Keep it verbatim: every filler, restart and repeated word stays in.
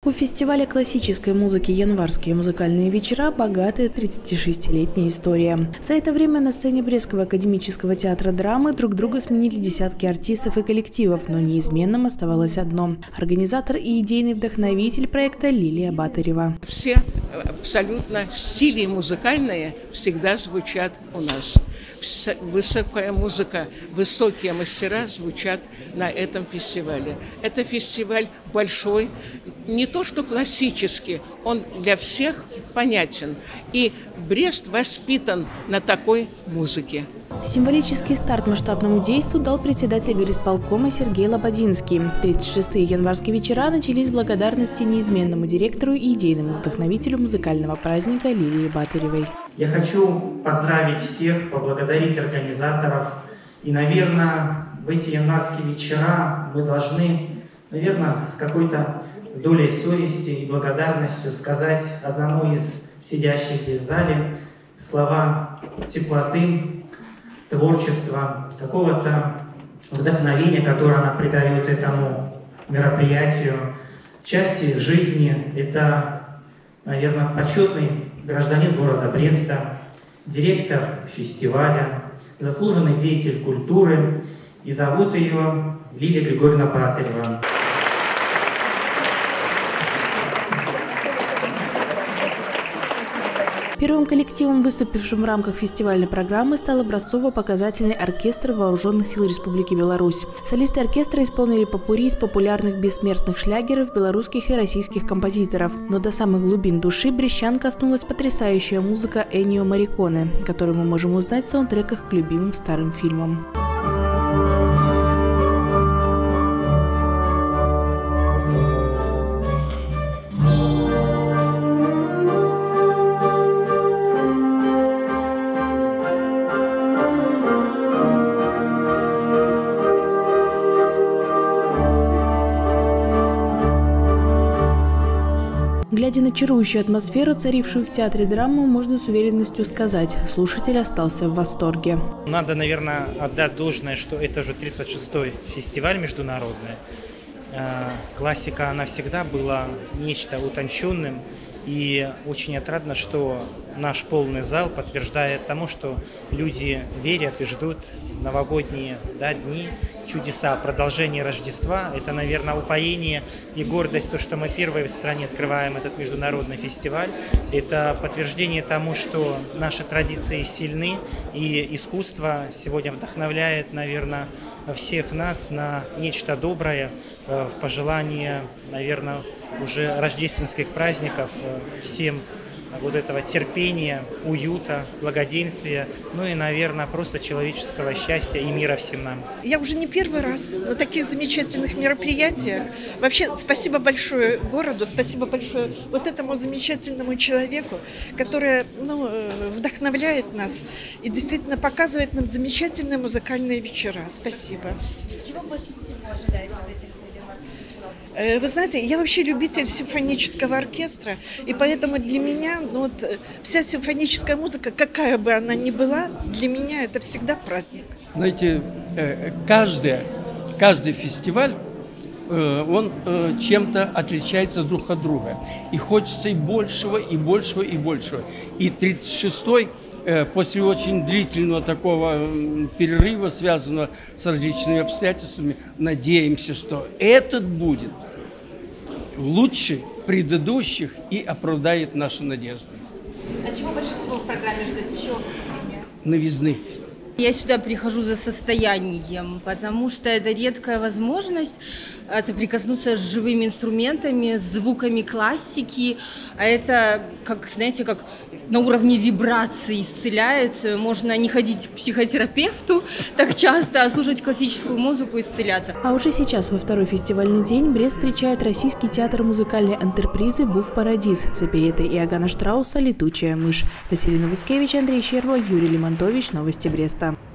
У фестиваля классической музыки «Январские музыкальные вечера» богатая тридцатишестилетняя история. За это время на сцене Брестского академического театра драмы друг друга сменили десятки артистов и коллективов, но неизменным оставалось одно – организатор и идейный вдохновитель проекта Лилия Батарева. Все абсолютно стили музыкальные всегда звучат у нас. Высокая музыка, высокие мастера звучат на этом фестивале. Это фестиваль большой, не то что классический, он для всех понятен. И Брест воспитан на такой музыке. Символический старт масштабному действу дал председатель горисполкома Сергей Лободинский. тридцать шестые январские вечера начались с благодарности неизменному директору и идейному вдохновителю музыкального праздника Лилии Батаревой. Я хочу поздравить всех, поблагодарить организаторов. И, наверное, в эти январские вечера мы должны, наверное, с какой-то долей совести и благодарностью сказать одному из сидящих здесь в зале слова теплоты, творчества, какого-то вдохновения, которое она придает этому мероприятию, части жизни. Это, наверное, почетный гражданин города Бреста, директор фестиваля, заслуженный деятель культуры, и зовут ее Лилия Григорьевна Батарева. Первым коллективом, выступившим в рамках фестивальной программы, стал образцово-показательный оркестр Вооруженных сил Республики Беларусь. Солисты оркестра исполнили попурри из популярных бессмертных шлягеров белорусских и российских композиторов. Но до самых глубин души брестчан коснулась потрясающая музыка Эннио Морриконе, которую мы можем узнать в саундтреках к любимым старым фильмам. Глядя на чарующую атмосферу, царившую в театре драмы, можно с уверенностью сказать – слушатель остался в восторге. Надо, наверное, отдать должное, что это уже тридцать шестой фестиваль международный. Классика, она всегда была нечто утонченным. И очень отрадно, что наш полный зал подтверждает тому, что люди верят и ждут новогодние, да, дни, чудеса, продолжение Рождества. Это, наверное, упоение и гордость, то, что мы первые в стране открываем этот международный фестиваль. Это подтверждение тому, что наши традиции сильны, и искусство сегодня вдохновляет, наверное, всех нас на нечто доброе, в пожелание, наверное, уже рождественских праздников, всем вот этого терпения, уюта, благоденствия, ну и, наверное, просто человеческого счастья и мира всем нам. Я уже не первый раз на таких замечательных мероприятиях. Вообще, спасибо большое городу, спасибо большое вот этому замечательному человеку, который, ну, вдохновляет нас и действительно показывает нам замечательные музыкальные вечера. Спасибо. Чего больше всего ожидаете от этих? Вы знаете, я вообще любитель симфонического оркестра, и поэтому для меня, ну, вот, вся симфоническая музыка, какая бы она ни была, для меня это всегда праздник. Знаете, каждый, каждый фестиваль, он чем-то отличается друг от друга. И хочется и большего, и большего, и большего. И тридцать шестой, после очень длительного такого перерыва, связанного с различными обстоятельствами, надеемся, что этот будет лучше предыдущих и оправдает наши надежды. А чего больше всего в программе ждете? Чего выступления? Новизны. Я сюда прихожу за состоянием, потому что это редкая возможность соприкоснуться с живыми инструментами, с звуками классики. А это, как, знаете, как на уровне вибрации исцеляет. Можно не ходить к психотерапевту так часто, а слушать классическую музыку и исцеляться. А уже сейчас, во второй фестивальный день, Брест встречает Российский театр музыкальной антрепризы «Буф Парадис» с оперетой Иоганна Штрауса «Летучая мышь». Василина Вускевич, Андрей Щерба, Юрий Лимонтович. Новости Бреста.